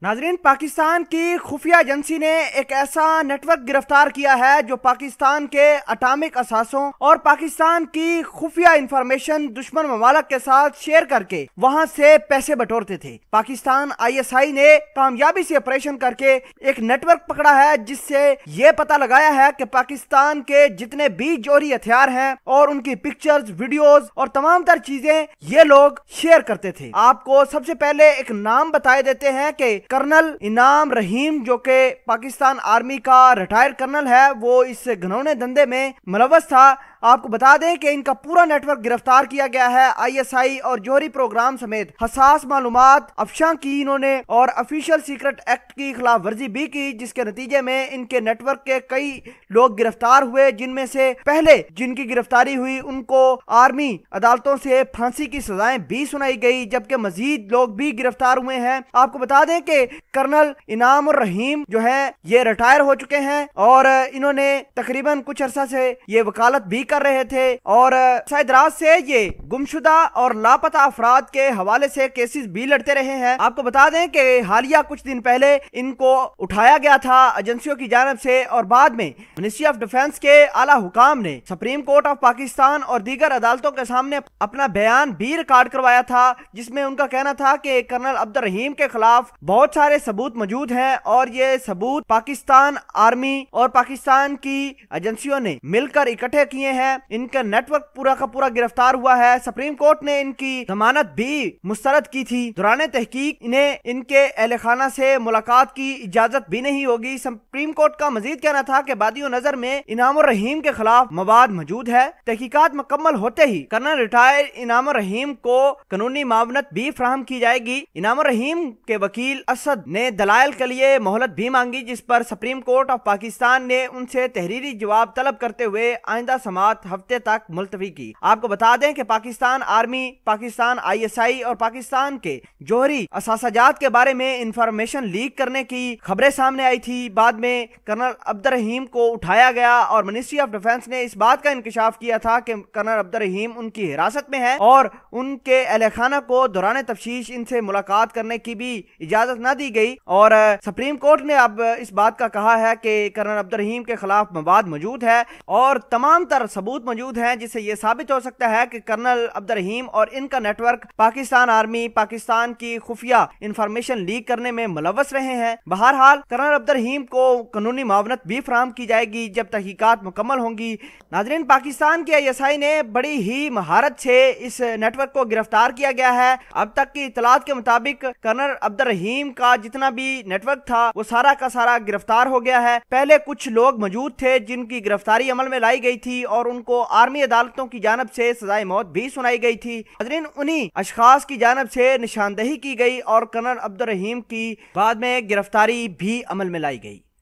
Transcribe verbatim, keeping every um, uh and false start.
नाजरीन, पाकिस्तान की खुफिया एजेंसी ने एक ऐसा नेटवर्क गिरफ्तार किया है जो पाकिस्तान के अटामिक असासों और पाकिस्तान की खुफिया इंफॉर्मेशन दुश्मन ममालक के साथ शेयर करके वहां से पैसे बटोरते थे। पाकिस्तान आई एस आई ने कामयाबी से ऑपरेशन करके एक नेटवर्क पकड़ा है जिससे ये पता लगाया है कि पाकिस्तान के जितने भी जोहरी हथियार हैं और उनकी पिक्चर्स, वीडियोस और तमाम तर चीजें ये लोग शेयर करते थे। आपको सबसे पहले एक नाम बताए देते हैं कि कर्नल इनाम रहीम, जो कि पाकिस्तान आर्मी का रिटायर्ड कर्नल है, वो इस घिनौने धंधे में मुलव्वस था। आपको बता दें कि इनका पूरा नेटवर्क गिरफ्तार किया गया है। आई एस आई और जोहरी प्रोग्राम समेत हसास मालूमात अफशा की इन्होंने और ऑफिशियल सीक्रेट एक्ट की खिलाफ वर्जी भी की, जिसके नतीजे में इनके नेटवर्क के कई लोग गिरफ्तार हुए, जिनमें से पहले जिनकी गिरफ्तारी हुई उनको आर्मी अदालतों से फांसी की सजाएं भी सुनाई गई, जबकि मजीद लोग भी गिरफ्तार हुए हैं। आपको बता दें कि कर्नल इनाम रहीम जो है ये रिटायर हो चुके हैं और इन्होंने तकरीबन कुछ अरसा से ये वकालत भी कर रहे थे और शायद रात से ये गुमशुदा और लापता अफराद के हवाले से केसेस भी लड़ते रहे हैं। आपको बता दें कि हालिया कुछ दिन पहले इनको उठाया गया था एजेंसियों की जानिब से और बाद में मिनिस्ट्री ऑफ डिफेंस के आला हुकाम ने सुप्रीम कोर्ट ऑफ पाकिस्तान और दीगर अदालतों के सामने अपना बयान भी रिकॉर्ड करवाया था, जिसमें उनका कहना था कि कर्नल अब्दुर रहीम के खिलाफ बहुत सारे सबूत मौजूद हैं और ये सबूत पाकिस्तान आर्मी और पाकिस्तान की एजेंसियों ने मिलकर इकट्ठे किए हैं। इनका नेटवर्क पूरा का पूरा गिरफ्तार हुआ है। सुप्रीम कोर्ट ने इनकी जमानत भी मुस्तरद की थी। दौरान तहकीक इन्हें इनके अहले खाना से मुलाकात की इजाजत भी नहीं होगी। सुप्रीम कोर्ट का मजीद कहना था कि बादियों नजर में इनाम रहीम के खिलाफ मवाद मौजूद है। तहकीकात मुकम्मल होते ही कर्नल रिटायर इनाम रहीम को कानूनी मावनत भी फराहम की जाएगी। इनाम रहीम के वकील असद ने दलाइल के लिए मोहलत भी मांगी, जिस पर सुप्रीम कोर्ट ऑफ पाकिस्तान ने उनसे तहरीरी जवाब तलब करते हुए आइंदा समात हफ्ते तक मुलतवी की। आपको बता दें कि Pakistan army, Pakistan I S I और पाकिस्तान के जोहरी असासाजात के बारे में इंफॉर्मेशन लीक करने की खबरें सामने आई थी। बाद में कर्नल अब्दुर रहीम को उठाया गया और मिनिस्ट्री ऑफ डिफेंस ने इस बात का इंकशाफ किया था कि कर्नल अब्दुर रहीम उनकी हिरासत में है और उनके अहले खाना को दौरान तफ्तीश इनसे मुलाकात करने की भी इजाजत न दी गई। और सुप्रीम कोर्ट ने अब इस बात का कहा है कि कर्नल अब्दुर रहीम के खिलाफ मवाद मौजूद है और तमाम तर सबूत मौजूद हैं, जिससे यह साबित हो सकता है कि कर्नल अब्दुर रहीम और इनका नेटवर्क पाकिस्तान आर्मी, पाकिस्तान की खुफिया इंफॉर्मेशन लीक करने में मुलव्वस रहे हैं। बहरहाल कर्नल अब्दुर रहीम को कानूनी मावनत भी फराहम की जाएगी जब तहकीकात मुकम्मल होंगी। नाजरीन, पाकिस्तान की आई एस आई ने बड़ी ही महारत से इस नेटवर्क को गिरफ्तार किया गया है। अब तक की इतलात के मुताबिक कर्नल अब्दुर रहीम का जितना भी नेटवर्क था वो सारा का सारा गिरफ्तार हो गया है। पहले कुछ लोग मौजूद थे जिनकी गिरफ्तारी अमल में लाई गई थी और उनको आर्मी अदालतों की जानब से सजाए मौत भी सुनाई गई थी। नाज़रीन, उन्हीं अशखास की जानब से निशानदही की गई और कर्नल अब्दुर रहीम की बाद में गिरफ्तारी भी अमल में लाई गई।